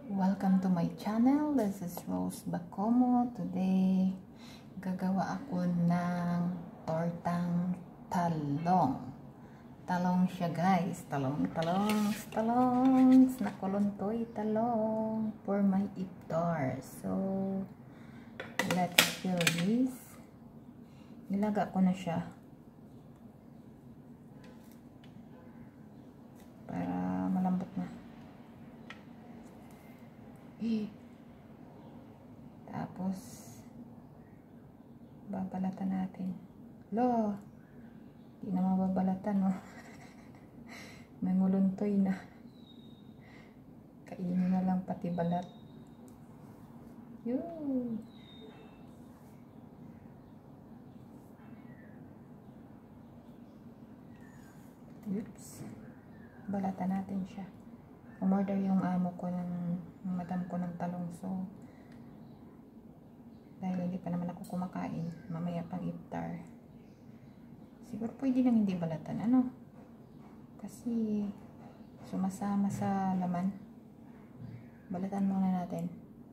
Welcome to my channel. This is Rose Bacomo. Today, gagawa ako ng tortang talong. Talong siya guys. Talong. Nakuluntoy talong for my iftar. So, let's fill this. Nilaga ko na siya. Para malambot na. Tapos babalatan natin. Hindi na mababalatan, no? Nanguluntoy na. Kainin na lang pati balat. Yun. Oops. Balatan natin siya. Umorder yung amo ko ng madam ko ng talong, so dahil hindi pa naman ako kumakain, mamaya pang iftar, siguro pwede lang hindi balatan, ano, kasi sumasama sa laman. Balatan muna natin.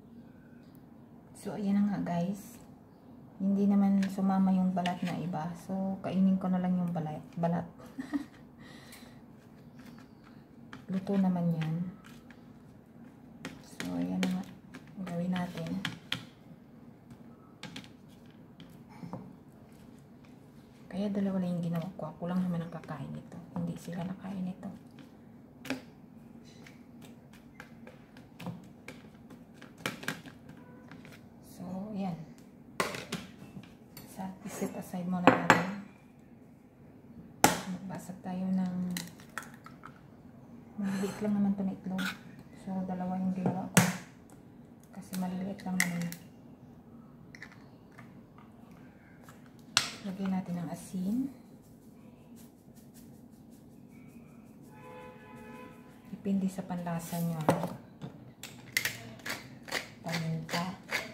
So ayan na nga guys, hindi naman sumama yung balat na iba, so kainin ko na lang yung balat. Luto naman yan. So, ayan na nga. Gawin natin. Kaya dalawa lang yung ginawa ko. Ako lang naman ang kakain nito. Hindi sila nakain nito. So, ayan. Set aside muna natin. Magbasag tayo ng maliliit lang naman ito na itlog. So, dalawa yung ginawa ko. Kasi maliliit lang naman. Lagyan natin ng asin. Depende sa panlasa nyo. Paminta.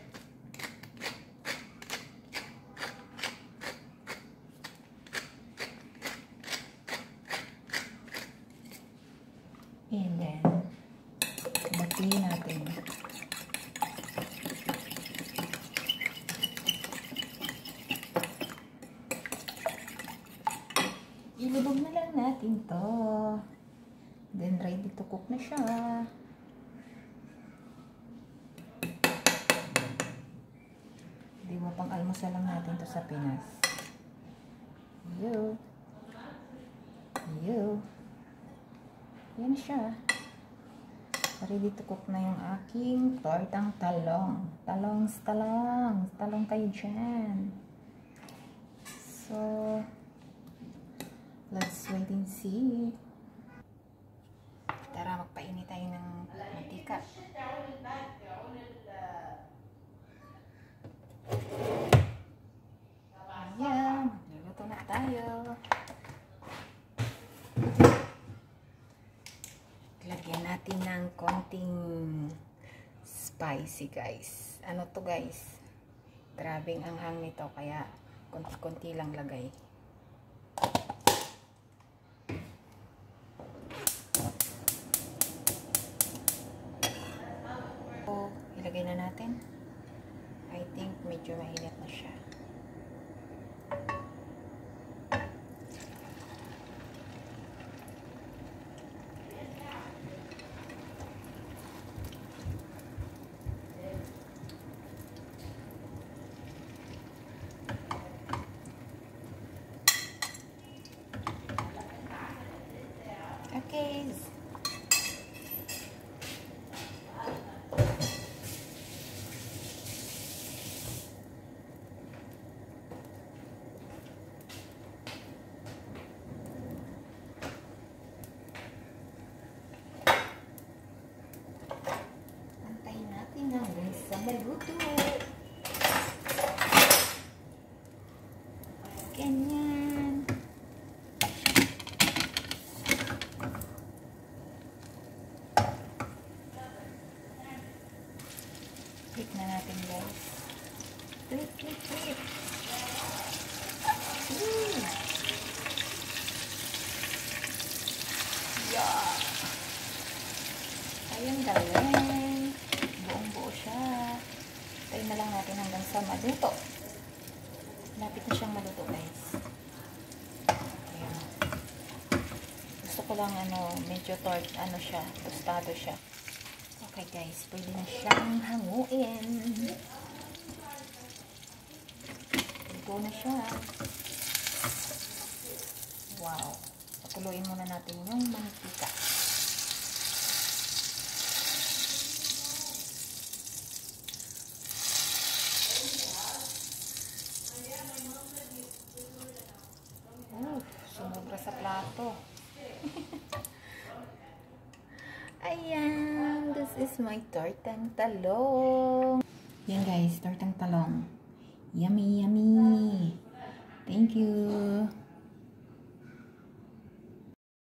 And then, batiin natin. Ilubog na lang natin to. Then, ready to cook na siya. Di ba, pang almusal lang natin to sa Pinas. Yo. Yan siya. Ready to cook na yung aking tortang talong. Talong kayo dyan. So, let's wait and see. Tara, magpainit tayo ng mantika. Ayan, magluluto na tayo. Lagyan natin ng konting spicy guys. Ano to guys? Grabing anghang nito, kaya konti-konti lang lagay. So, ilagay na natin. I think medyo mainit na siya. Okay. Antayin natin hanggang sa maluto. Ganyan. Click na natin guys. Click. Yeah. Ayun, galing. Tayo na lang natin hanggang sa maluto. Lapit na siyang maluto, guys. Ayan. Gusto ko lang medyo siya, tostado siya. Okay guys, pwede na siyang hanguin. Luto na siya. Wow. Pakuluin muna natin yung mantika. Sumobra sa plato. Ayan, this is my tortang talong. Yan guys, tortang talong. Yummy, yummy. Thank you.